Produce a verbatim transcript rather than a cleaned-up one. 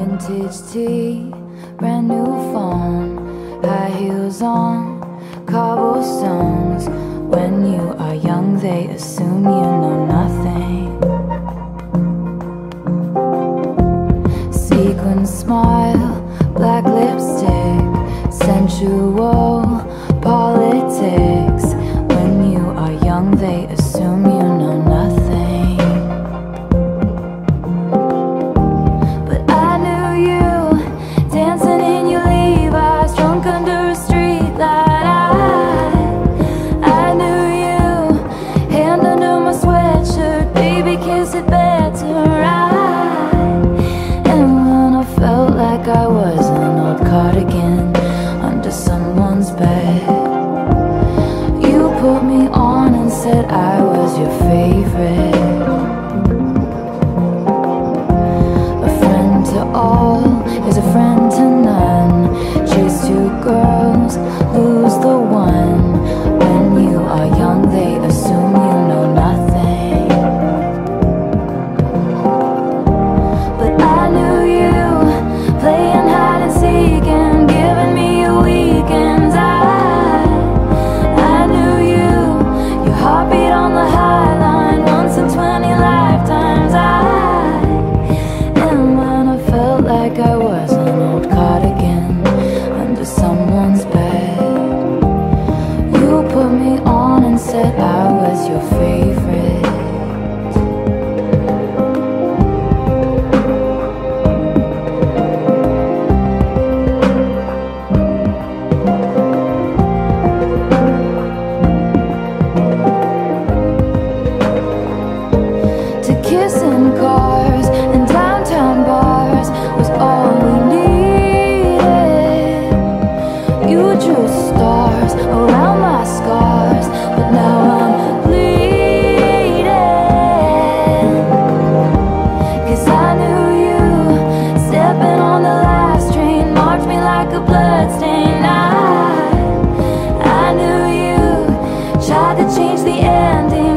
Vintage tea, brand new phone, high heels on, cobblestones. When you are young, they assume you know nothing. Sequin smile, black lipstick, sensual politics. When you are young, they assume you know nothing. But I knew you, dancing in your Levi's, drunk under a street light. I, I knew you, hand under my sweatshirt, baby kiss it better right. And when I felt like I was an old cardigan under someone's bed, you put me on and said I was your favorite. A friend to all is a friend to none. Chase two girls, lose the one. When you are young, they assume you know nothing. But I knew you, playing hide and seek and giving me your weekends. I, I knew you, your heartbeat on the high line, once in twenty lifetimes. I, and when I felt like I was an old cardigan under someone's bed, you put me on and said I was your favorite. To kiss in cars and downtown bars was all we needed. You drew stars around my scars, but now I'm bleeding. Cause I knew you, stepping on the last train, marked me like a bloodstain. I, I knew you, tried to change the ending,